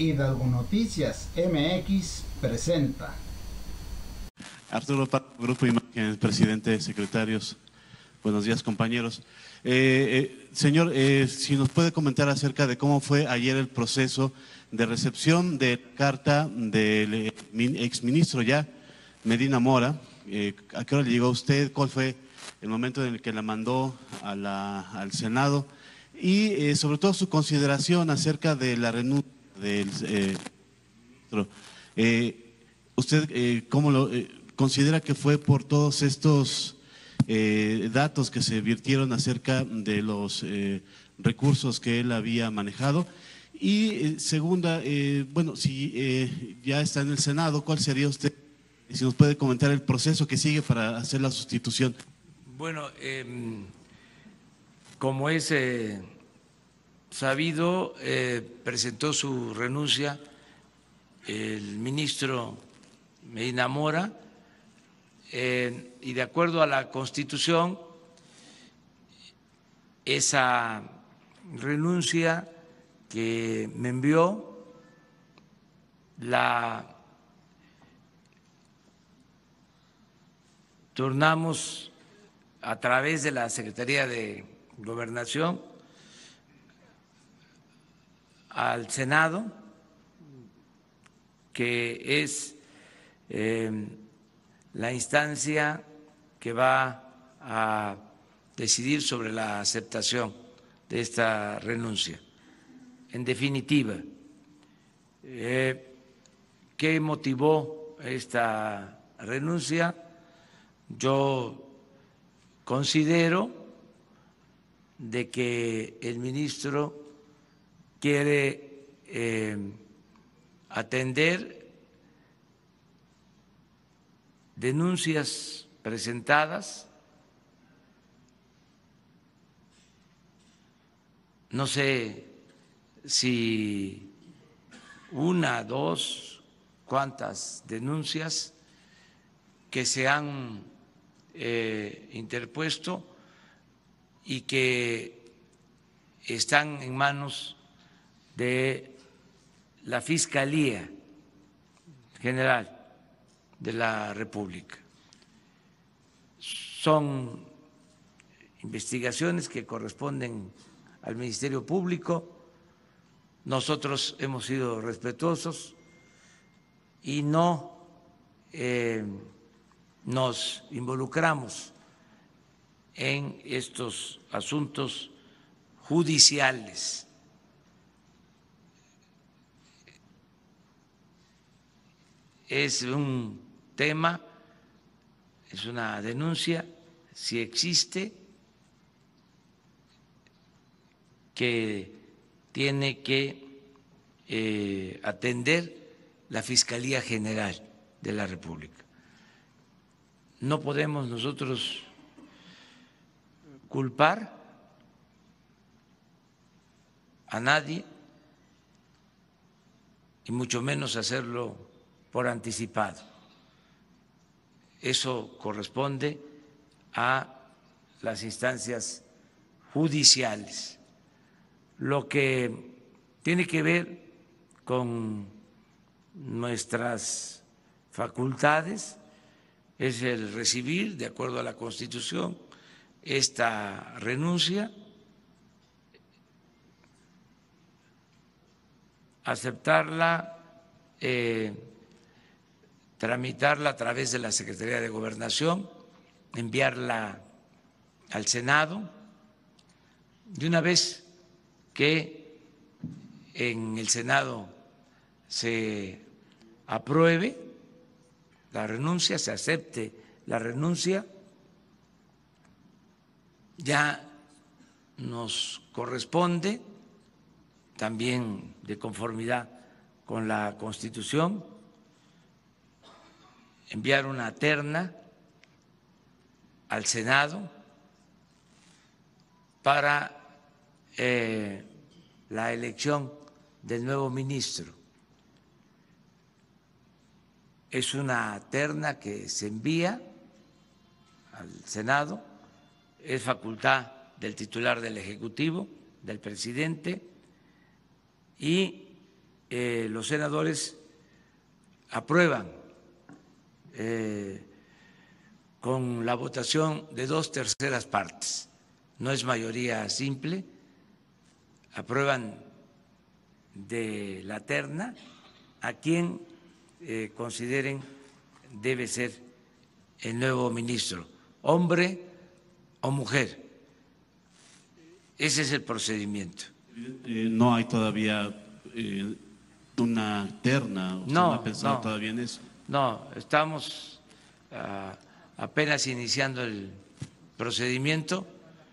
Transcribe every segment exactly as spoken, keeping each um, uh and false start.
Hidalgo Noticias M X presenta. Arturo Parra, Grupo Imagen, presidente, secretarios. Buenos días, compañeros. Eh, eh, señor, eh, si nos puede comentar acerca de cómo fue ayer el proceso de recepción de carta del eh, exministro ya, Medina Mora. Eh, ¿A qué hora le llegó a usted? ¿Cuál fue el momento en el que la mandó a la, al Senado? Y eh, sobre todo su consideración acerca de la renuncia del eh, ministro. Eh, ¿Usted eh, cómo lo eh, considera que fue por todos estos eh, datos que se virtieron acerca de los eh, recursos que él había manejado? Y eh, segunda, eh, bueno, si eh, ya está en el Senado, ¿cuál sería usted, si nos puede comentar el proceso que sigue para hacer la sustitución? Bueno, eh, como es eh, sabido, eh, presentó su renuncia el ministro Medina Mora eh, y de acuerdo a la Constitución, esa renuncia que me envió la turnamos a través de la Secretaría de Gobernación al Senado, que es eh, la instancia que va a decidir sobre la aceptación de esta renuncia. En definitiva, eh, ¿qué motivó esta renuncia? Yo considero de que el ministro quiere eh, atender denuncias presentadas, no sé si una, dos, cuántas denuncias que se han eh, interpuesto y que están en manos de la Fiscalía General de la República. Son investigaciones que corresponden al Ministerio Público. Nosotros hemos sido respetuosos y no eh, nos involucramos en estos asuntos judiciales. Es un tema, es una denuncia, si existe, que tiene que eh, atender la Fiscalía General de la República. No podemos nosotros culpar a nadie y mucho menos hacerlo por anticipado. Eso corresponde a las instancias judiciales. Lo que tiene que ver con nuestras facultades es el recibir, de acuerdo a la Constitución, esta renuncia, aceptarla, eh, tramitarla a través de la Secretaría de Gobernación, enviarla al Senado. De una vez que en el Senado se apruebe la renuncia, se acepte la renuncia, ya nos corresponde, también de conformidad con la Constitución, enviar una terna al Senado para eh, la elección del nuevo ministro. Es una terna que se envía al Senado, es facultad del titular del Ejecutivo, del presidente, y eh, los senadores aprueban eh, con la votación de dos terceras partes, no es mayoría simple, aprueban de la terna a quien eh, consideren debe ser el nuevo ministro, hombre o mujer. Ese es el procedimiento. Eh, no hay todavía eh, una terna, ¿usted no, no ha pensado no, todavía en eso? No, estamos uh, apenas iniciando el procedimiento.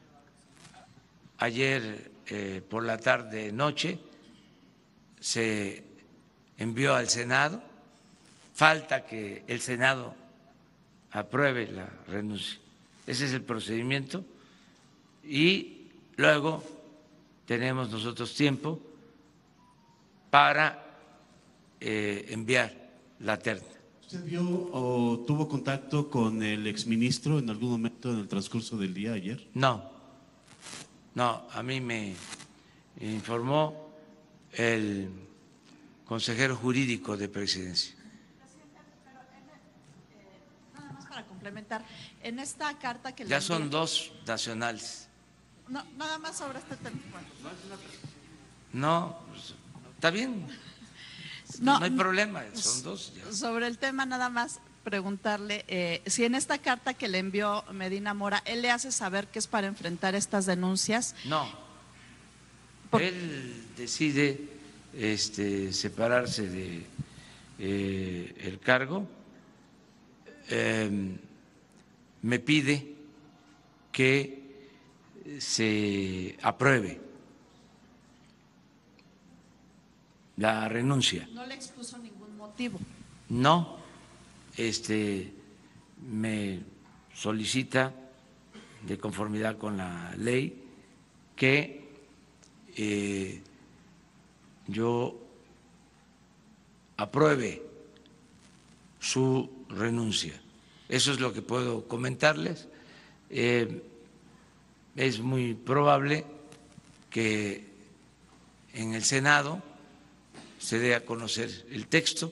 Ayer eh, por la tarde noche se envió al Senado, falta que el Senado apruebe la renuncia. Ese es el procedimiento y luego tenemos nosotros tiempo para eh, enviar la terna. ¿Usted vio o tuvo contacto con el exministro en algún momento en el transcurso del día ayer? No, no, a mí me informó el consejero jurídico de Presidencia. Nada más para complementar, en esta carta que le Ya son envían, dos nacionales. no, nada más sobre este tema. Bueno. No, pues, está bien. No, no hay problema, son dos. Ya. Sobre el tema nada más preguntarle eh, si en esta carta que le envió Medina Mora, él le hace saber que es para enfrentar estas denuncias. No, Por... él decide este, separarse de eh, el cargo, eh, me pide que se apruebe la renuncia. No le expuso ningún motivo. No, este, me solicita, de conformidad con la ley, que eh, yo apruebe su renuncia. Eso es lo que puedo comentarles. Eh, es muy probable que en el Senado se dé a conocer el texto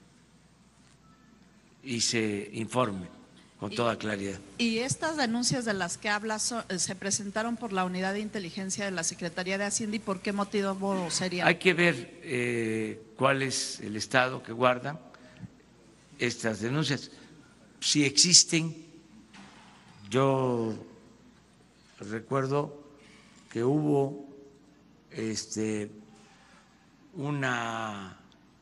y se informe con toda claridad. ¿Y estas denuncias de las que habla so, se presentaron por la Unidad de Inteligencia de la Secretaría de Hacienda y por qué motivo sería? Hay que ver eh, cuál es el estado que guardan estas denuncias. Si existen, yo recuerdo que hubo este una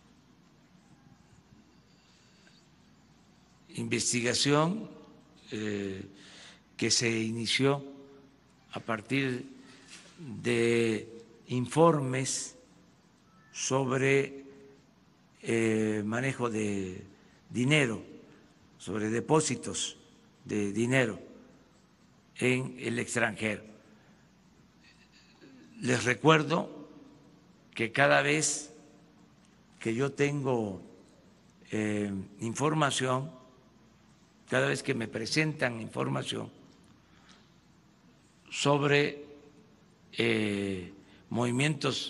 investigación eh, que se inició a partir de informes sobre eh, manejo de dinero, sobre depósitos de dinero en el extranjero. Les recuerdo que cada vez que yo tengo eh, información, cada vez que me presentan información sobre eh, movimientos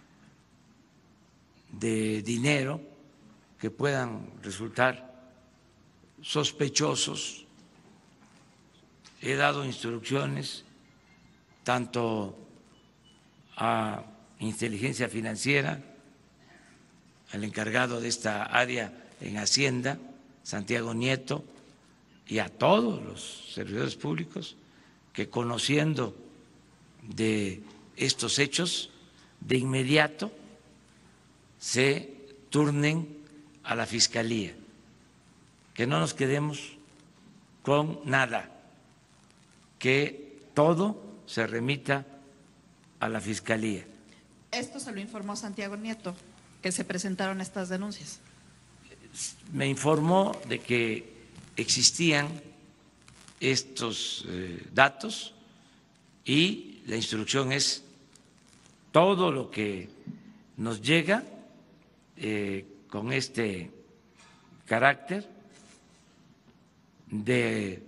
de dinero que puedan resultar sospechosos, he dado instrucciones tanto a Inteligencia Financiera, al encargado de esta área en Hacienda, Santiago Nieto, y a todos los servidores públicos que, conociendo de estos hechos, de inmediato se turnen a la Fiscalía, que no nos quedemos con nada, que todo se remita a la Fiscalía. Esto se lo informó Santiago Nieto, que se presentaron estas denuncias. Me informó de que existían estos eh, datos y la instrucción es todo lo que nos llega eh, con este carácter de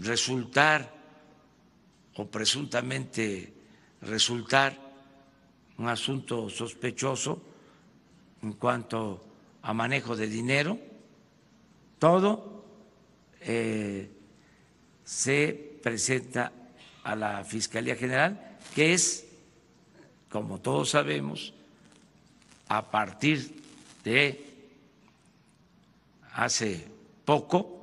resultar o presuntamente resultar un asunto sospechoso en cuanto a manejo de dinero. Todo eh, se presenta a la Fiscalía General, que es, como todos sabemos, a partir de hace poco,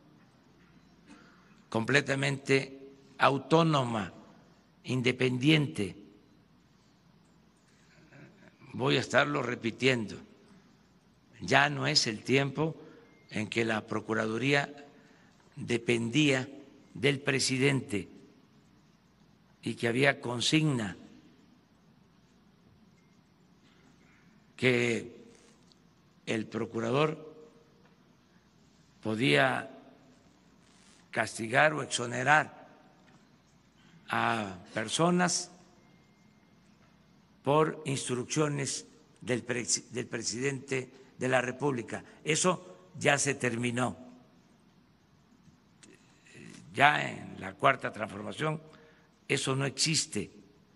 completamente autónoma, independiente. Voy a estarlo repitiendo. Ya no es el tiempo en que la Procuraduría dependía del presidente y que había consigna, que el procurador podía castigar o exonerar a personas por instrucciones del, pres- del presidente de la República. Eso ya se terminó. Ya en la Cuarta Transformación eso no existe.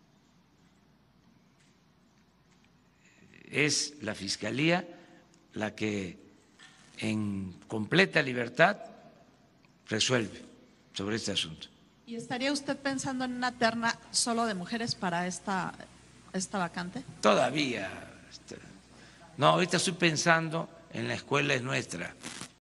Es la Fiscalía la que en completa libertad resuelve sobre este asunto. ¿Y estaría usted pensando en una terna solo de mujeres para esta, esta vacante? Todavía. No, ahorita estoy pensando en la escuela es nuestra.